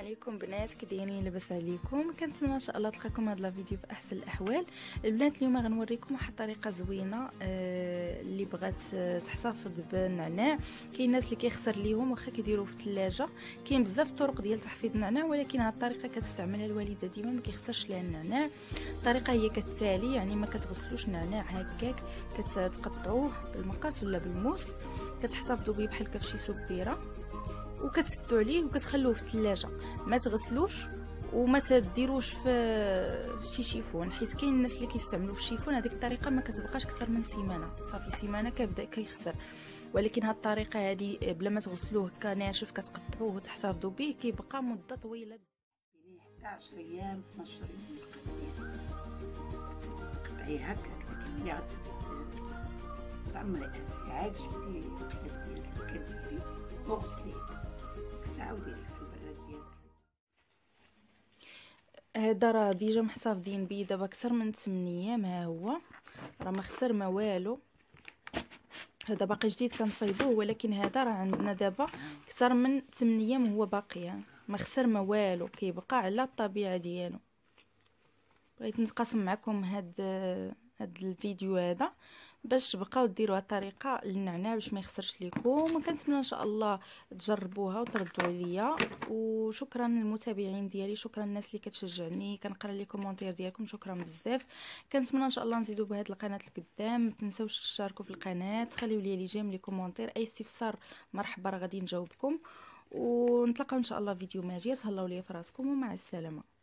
عليكم بنات، كي دايرين؟ لاباس عليكم؟ كنتمنى ان شاء الله تلقاكم هذا الفيديو في احسن الاحوال. البنات اليوم غنوريكم واحد الطريقه زوينه اللي بغات تحتفظ بالنعناع. كاين الناس اللي كيخسر ليهم واخا كيديروه في الثلاجه. كاين بزاف طرق ديال تحفيظ النعناع، ولكن هذه الطريقه كتستعملها الوالده ديما ما كيخسرش لها النعناع. الطريقه هي كالتالي، يعني ما كتغسلوش النعناع هكاك، كتقطعوه بالمقص ولا بالموس، كتحتفظوا به بحال هكا فشي سبيره وكتسدوا عليه وكتخلوه في الثلاجه. ما تغسلوش وما تديروش في شي شيفون، حيت كاين الناس اللي كيستعملوا في الشيفون هذيك الطريقه ما كتبقاش اكثر من سيمانه، صافي سيمانه كيبدا كيخسر. ولكن هاد الطريقه هذه بلا ما تغسلوه كناشف كتقطعوه وتحتفظوا به كيبقى مده طويله، يعني حتى 10 ايام 12 يوم تقطعيه هكا كي تعمري عاد جبتي الكاس ديالك كتدفي وغسليه ساعه وديريه في البراد ديالك. هذا راه ديجا محتفظين به دابا اكثر من 8 ايام، ها هو راه ما خسر ما والو. هذا باقي جديد كنصايبوه، ولكن هذا راه عندنا دابا اكثر من 8 ايام وهو باقي ما خسر ما والو، كيبقى على الطبيعه ديالو. بغيت نتقاسم معكم هاد الفيديو هذا باش تبقاو ديروا الطريقه للنعناع باش ما يخسرش لكم، وكنتمنى ان شاء الله تجربوها وتردوا عليا. وشكرا للمتابعين ديالي، شكرا للناس اللي كتشجعني، كنقرا لي كومونتير ديالكم، شكرا بزاف. كنتمنى ان شاء الله نزيدوا بهذه القناه لقدام. ما تنساوش تشتركوا في القناه، تخليوا لي جيم لي كومونتير، اي استفسار مرحبا راه غادي نجاوبكم. ونتلاقاو ان شاء الله فيديو ماجي. تهلاو ليا في راسكم ومع السلامه.